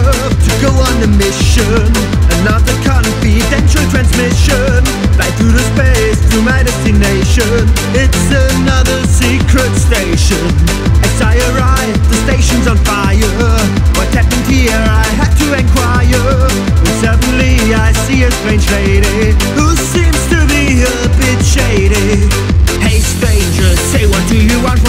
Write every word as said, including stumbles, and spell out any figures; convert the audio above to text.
Earth to go on a mission. Another confidential transmission. Fly through the space to my destination. It's another secret station. As I arrive, the station's on fire. What happened here? I had to enquire. And suddenly I see a strange lady who seems to be a bit shady. Hey stranger, say what do you want